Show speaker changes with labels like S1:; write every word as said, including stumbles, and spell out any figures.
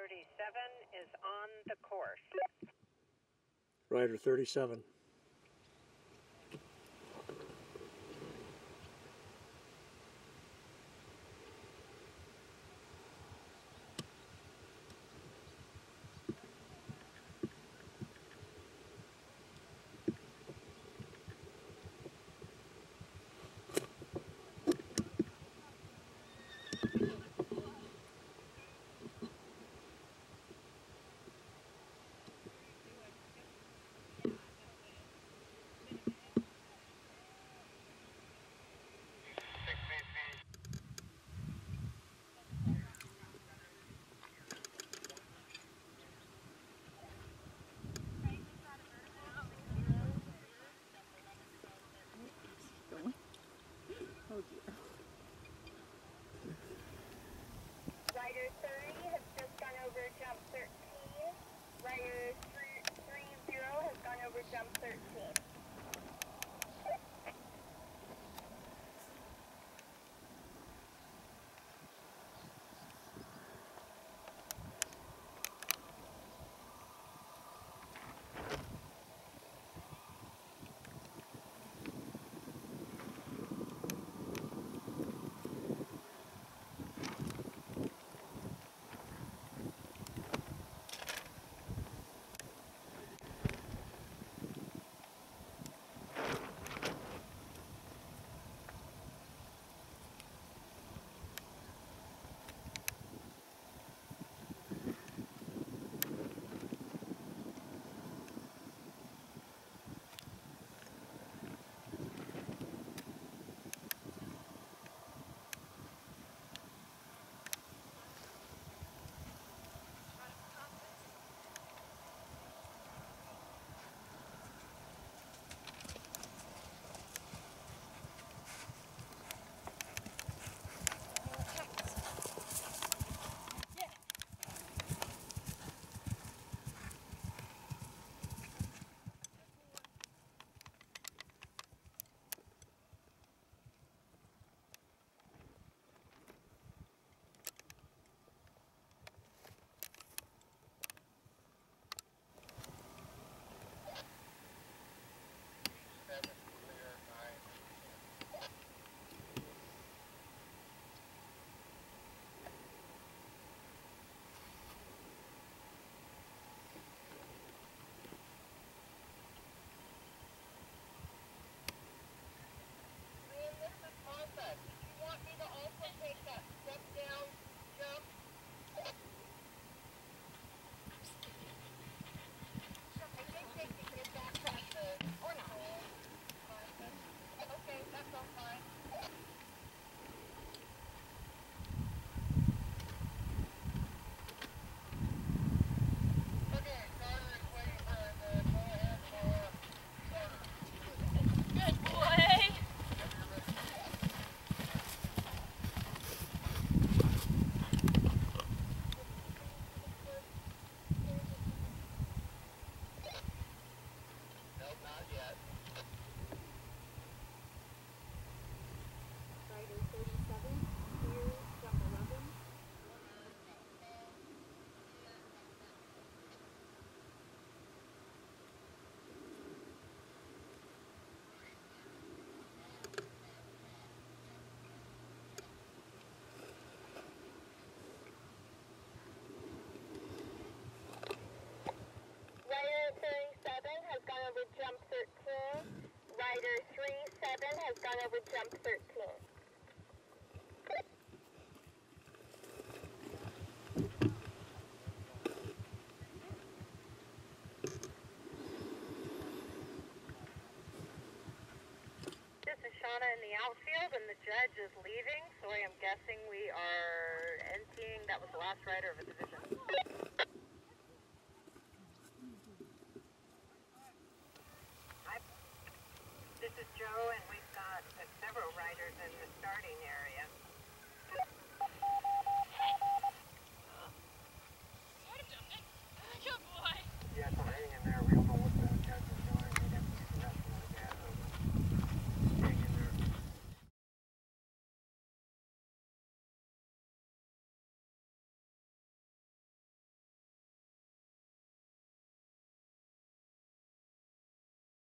S1: thirty-seven is on the course.
S2: Rider thirty-seven.
S3: Oh dear.
S4: Rider thirty has just gone over jump thirteen. Rider three thirty has gone over jump thirteen. Jump thirteen. Rider three seven has gone over jump thirteen.
S1: This is Shauna in the outfield, and the judge is leaving, so I am guessing we are emptying. That was the last rider of a division.